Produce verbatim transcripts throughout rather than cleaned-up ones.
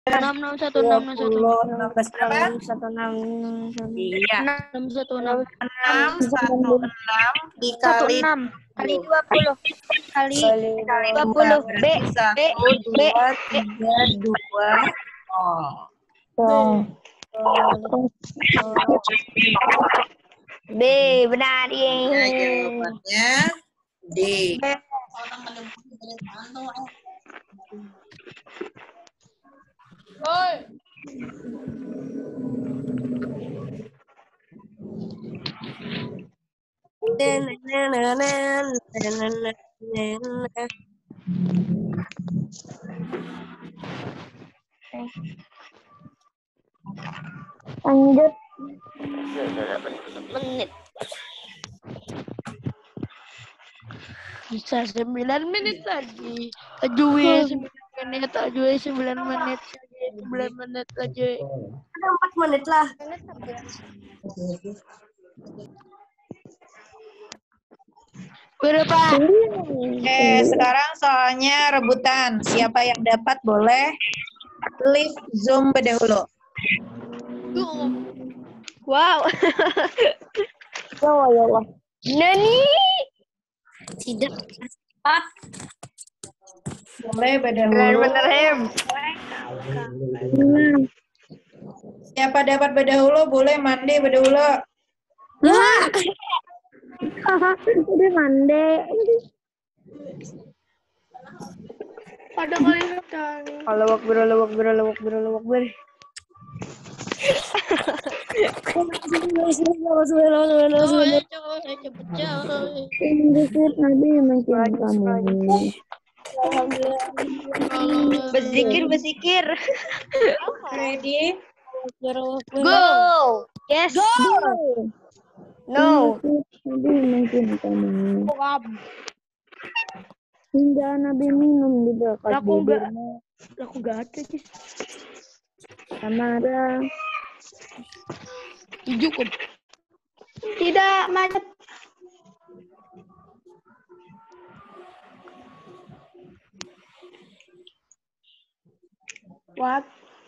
enam enam satu dua enam enam satu puluh, enam belas berapa? enam satu enam Iya. enam satu enam enam satu enam dikali enam kali dua puluh kali dikali dua dua puluh B berarti satu, B dua, tiga, dua. Oh. B benar Ya, ye. jawabannya D. Lanjut menit. bisa sembilan menit lagi ajuwe sembilan menit ajuwe sembilan menit ajuwe sembilan menit ajuwe Ada empat menit lah. berapa Oke, sekarang soalnya rebutan. Siapa yang dapat boleh leave Zoom berdahulu. Wow. Ya Allah, ya Allah. Nani. Tidak. Ah, Boleh berdahulu. benar Hem. Siapa dapat berdahulu boleh mandi berdahulu. Ya. Udah mandi. ada kali datang Kalau wakbar, kalau wakbar, kalau wakbar, kalau wakbar. coy coy cepet coy Nabi makin kamu. Berzikir, berzikir. Ready? Go. Yes. Go. No. Nabi makin kamu. Hingga Nabi minum di dekat Aku enggak. bibirnya. Aku enggak ada, Cis. Samara. cukup Tidak macet. What?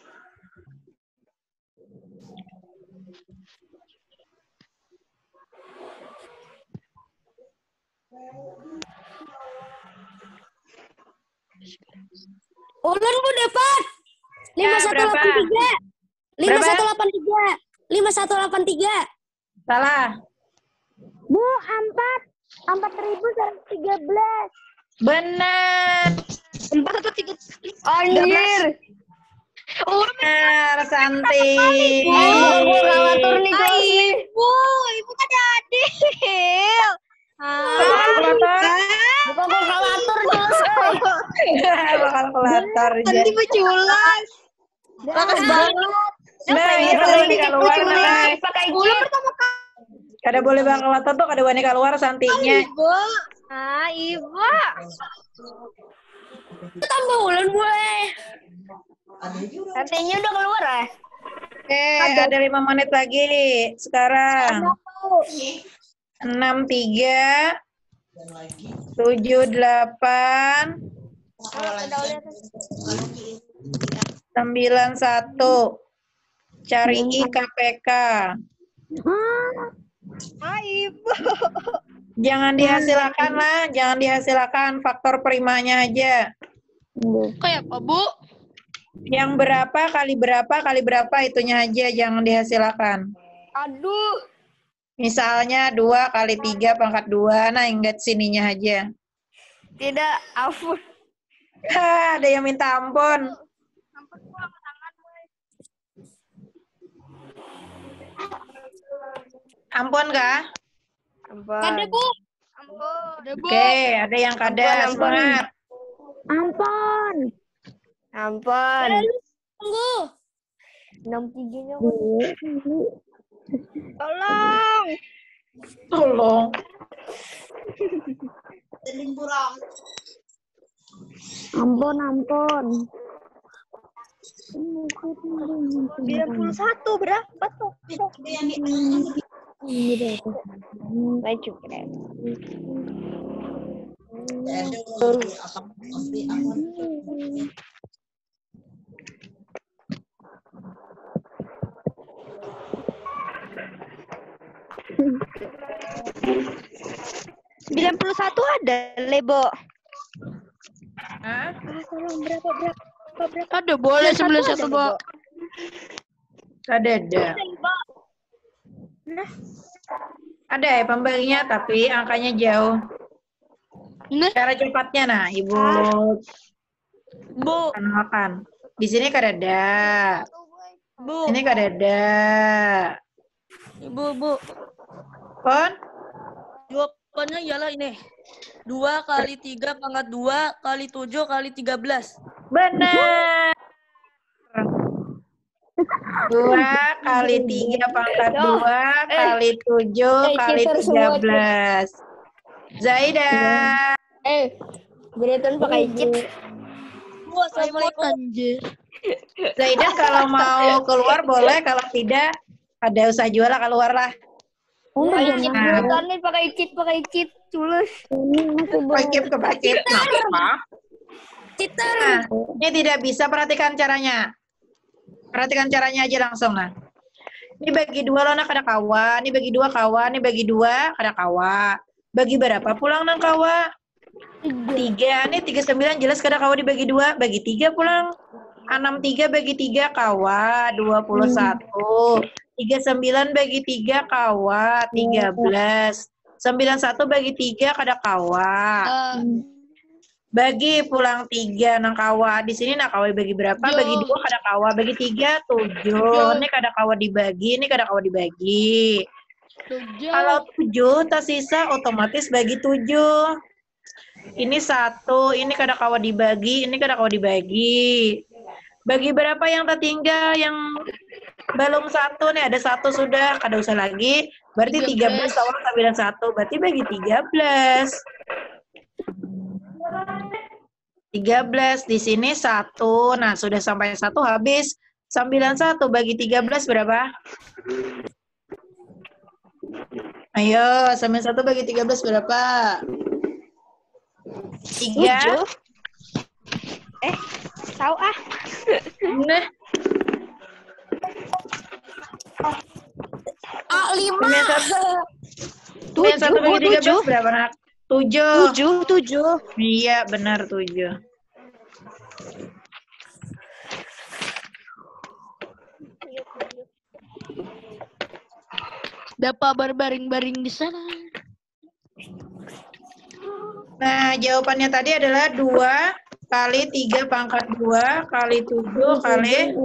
Ulan bu dapat lima satu delapan tiga lima satu delapan tiga lima satu delapan tiga. Salah. Bu, empat. Empat ribu seratus tiga belas. Benar. Empat atau tiga? Anjir. Oh, benar, Santi. Ibu kalkulator nih kelas nih. ibu ibu kan adil Kalkulator. Bukan kalkulator kelas. Kalkulator. nanti berculas Bagus banget. Nah, itu wani keluar nah. Pakai chip. Kada boleh bang kalkulator tuh kada wani keluar Santinya. ibu ah ibu Tambah ulan boleh. Artinya udah keluar ya? Oke, ada lima menit lagi. Sekarang. Enam tiga. Tujuh delapan. Sembilan satu. Cari I K P K. ah ibu Jangan dihasilkan lah, jangan dihasilkan faktor primanya aja. kayak apa bu Yang berapa kali berapa kali berapa itunya aja, jangan dihasilkan. Aduh. Misalnya dua kali tiga pangkat dua, nah ingat sininya aja. Tidak, ampun. Hah, ada yang minta ampun. Ampun kah? Ampun. ada bu ampun ada bu Oke, ada yang kada. Ampun, ampun. Semangat. Ampun. Ampun. tunggu enam tiganya. tolong Tolong. Ampun, ampun. sembilan puluh satu berapa tuh? Baik cukup. sembilan puluh satu ada, Lebo. Hah? Berapa, berapa, berapa? Ada boleh sembilan satu, Bo. Ada, ada. Ada ya pembaginya, tapi angkanya jauh. Nah, Cara cepatnya, nah, Ibu Bu. kenalkan. Di sini kadada. Bu. Ini kadada. Ibu, Bu. Pon? Jawabannya ialah ini. dua kali tiga pangkat dua kali tujuh kali tiga belas. Benar. Dua kali tiga pangkat dua kali tujuh Eh, kali cheater tiga semua, belas. Zaida. Eh, Gretan pakai cheat. Assalamualaikum. Anjir. Zaida kalau mau keluar boleh, kalau tidak ada usaha jual lah, keluarlah. Pakai cheat, Nah. Gretan nih pakai cheat, pakai cheat, culus. Pakip ke pakip. Kenapa? Cheater. Nah, ini tidak bisa, perhatikan caranya. Perhatikan caranya aja langsung, nah. Ini bagi dua loh, nak, ada kawa. Ini bagi dua kawa. Ini bagi dua, ada kawa. Bagi berapa pulang, nang kawa? Tiga. Ini tiga sembilan, jelas kada kawa dibagi dua. Bagi tiga pulang. Enam tiga bagi tiga kawa. Dua puluh satu. Tiga sembilan bagi tiga kawa. Tiga belas. Sembilan satu bagi tiga kada kawa. Bagi pulang tiga nang kawa. Di sini nak kawa bagi berapa? Tujuh. Bagi dua kada kawa. Bagi tiga tujuh. Ini kada kawa dibagi. Ini kada kawa dibagi. Tujuh. Kalau tujuh tersisa otomatis bagi tujuh. Ini satu. Ini kada kawa dibagi. Ini kada kawa dibagi. Bagi berapa yang tertinggal? Yang belum satu nih, ada satu sudah. Kada usah lagi. Berarti tiga belas awal sembilan satu. Berarti bagi tiga belas. tiga belas di sini satu. Nah, sudah sampai satu habis. sembilan satu bagi tiga belas berapa? Ayo, sembilan satu bagi tiga belas berapa? tiga. Eh, tahu ah. Nah, Ah, lima. sembilan satu. sembilan satu bagi tiga belas berapa, nak? tujuh. Tujuh, tujuh. Iya, benar tujuh. Dapat berbaring-baring di sana. Nah, jawabannya tadi adalah dua kali tiga pangkat dua kali tujuh kali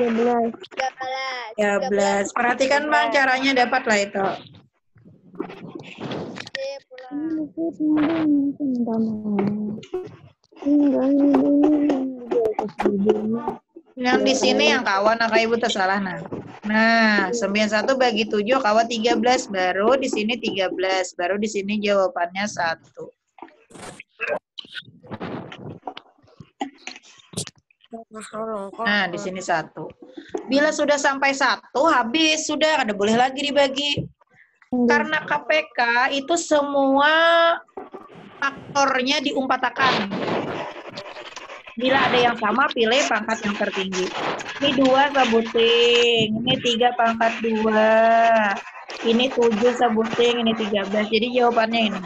tiga belas. Perhatikan, Bang, caranya dapatlah itu. Yang di sini yang kawan, nah, ibu tersalah, nah. Nah, sembilan satu bagi tujuh kawan tiga belas, baru di sini tiga belas, baru di sini jawabannya satu. Nah, di sini satu. Bila sudah sampai satu, habis, sudah, kada boleh lagi dibagi. Karena K P K itu semua faktornya diumpatakan. Bila ada yang sama, pilih pangkat yang tertinggi. Ini dua sebuting, ini tiga pangkat dua, ini tujuh sebuting, ini tiga belas. Jadi jawabannya ini.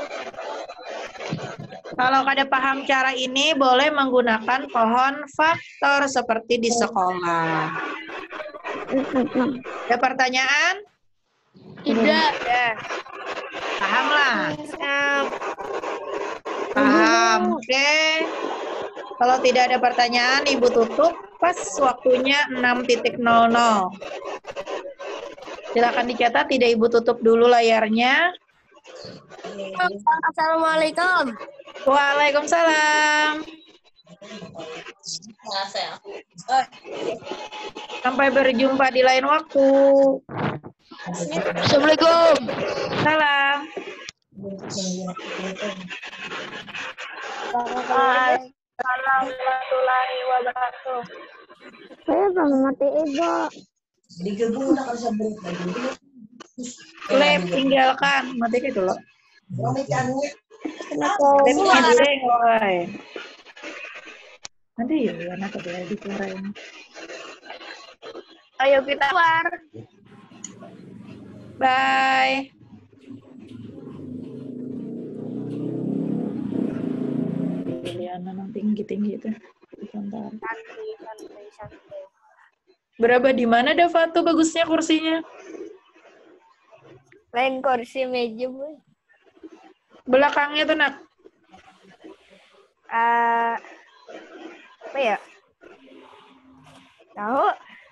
Kalau kada paham cara ini, boleh menggunakan pohon faktor seperti di sekolah. Ada pertanyaan? Tidak. Ya. Paham lah. Paham. Oke. Kalau tidak ada pertanyaan, Ibu tutup pas waktunya enam titik nol nol. Silakan dicatat, tidak Ibu tutup dulu layarnya. Assalamualaikum. Waalaikumsalam. Sampai berjumpa di lain waktu. Assalamualaikum. Salam. Waalaikumsalam warahmatullahi wabarakatuh. Saya sama mati ibu. Lep, tinggalkan. Mati itu loh. Lep, nanti ya, anak ada di keluar. Ayo kita keluar. Bye. kalian memang tinggi-tinggi itu. Bentar. Santai, santai, santai. Berapa di mana Dava tuh bagusnya kursinya? Lain kursi meja, Bu. Belakangnya tuh nak. Eh, apa ya? Tahu?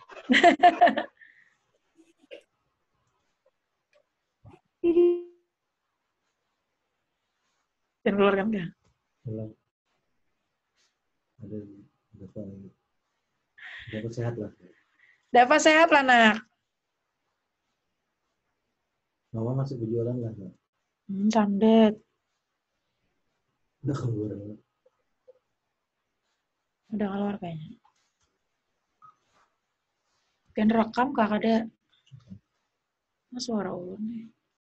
Dan keluarkan kan? Pulang. Ada dapat dapat sehat lah. Dava sehat lah nak. Mama masuk berjualan lah. Nak. Hmm, candet. Udah keluar. Udah keluar kayaknya. Kan rekam kak ada. Mas suara ulun nih.